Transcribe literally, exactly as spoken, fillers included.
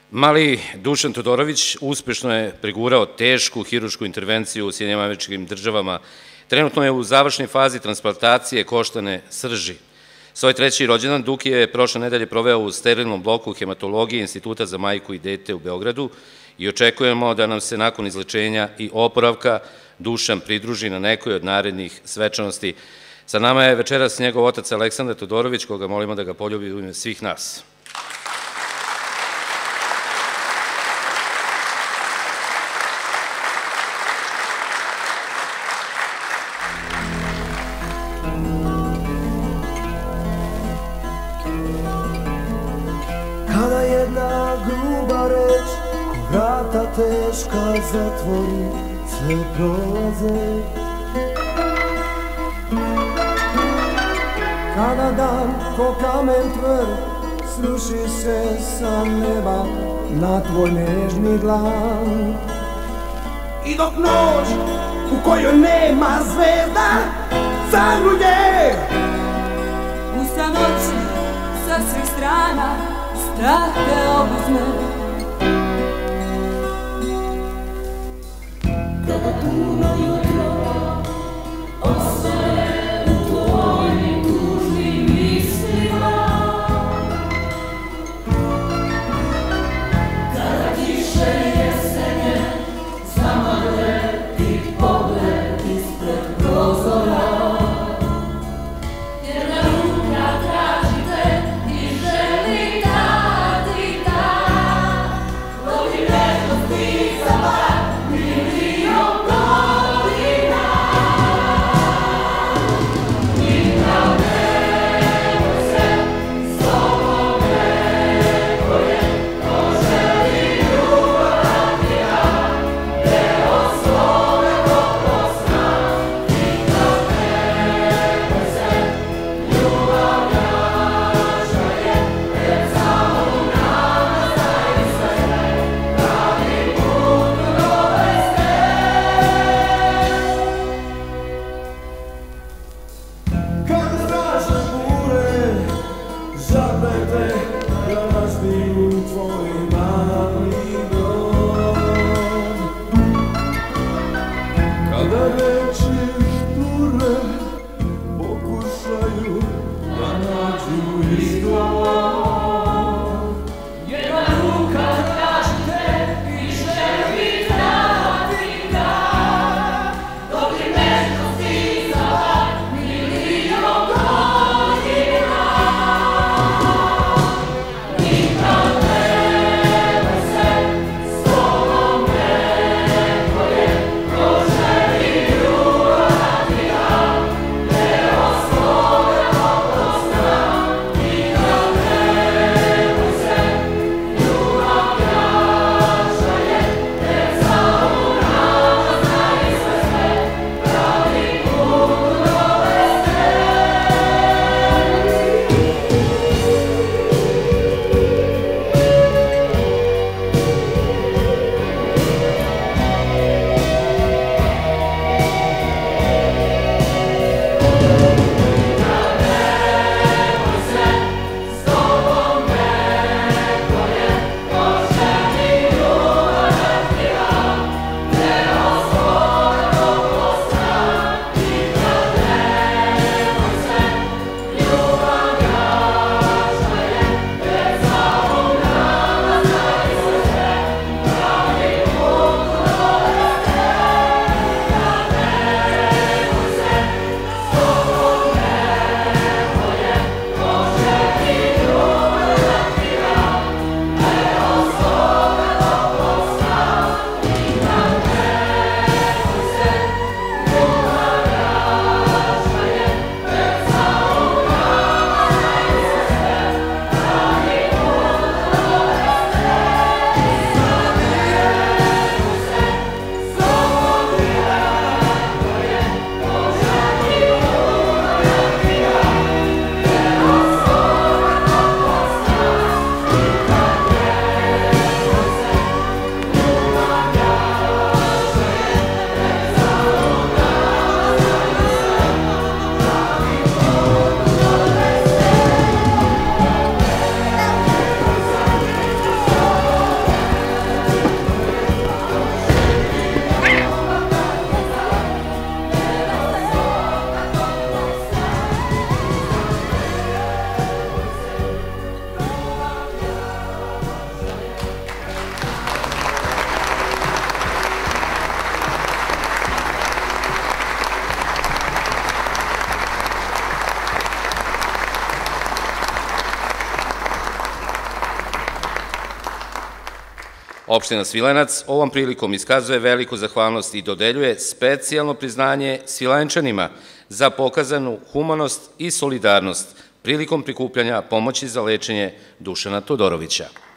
Mali Dušan Todorović uspešno je pregurao tešku hiruršku intervenciju u Sjedinjenim Američkim Državama. Trenutno je u završnoj fazi transplantacije koštane srži. Svoj treći rođendan Duki je prošle nedelje proveo u sterilnom bloku hematologije Instituta za majku i dete u Beogradu i očekujemo da nam se nakon izlečenja i oporavka Dušan pridruži na nekoj od narednih svečanosti. Sa nama je večeras njegov otac Aleksandar Todorović, koga molimo da ga poljubi u ime svih nas. Kada jedna gruba reč ko vrata teška zatvori, sve prolaze. Kada dan ko kamen tvrd sruši se sa neba na tvoj nežni dlan, i dok noć u kojoj nema zvezda zagruje, usta noći sa svih strana strah te obuzme. Kada puno jutro ostaje u tvojim tužnim mislima, kada kiše jesenje zamagle ti pogled ispred prozora, jedna ruka traži te i želi da ti da, dok ti večnosti za bar milion godina. Nikad nemoj se s tobom neko je, ko želi ljubav ti ja, deo svoga dobro zna. Nikad nemoj se, ljubav naša je, jer samo u nama znaju sve, pravi put dovesti. kada strašne bure zaplete da razbiju tvoj mali dom, kada reči šture pokušaju da nađu izgovor, Jedna ruka traži te i želi da ti da, dok ti večnosti za bar milion godina. Nikad nemoj Opština Svilajnac ovom prilikom iskazuje veliku zahvalnost i dodeljuje specijalno priznanje Svilajnčanima za pokazanu humanost i solidarnost prilikom prikupljanja pomoći za lečenje Dušana Todorovića.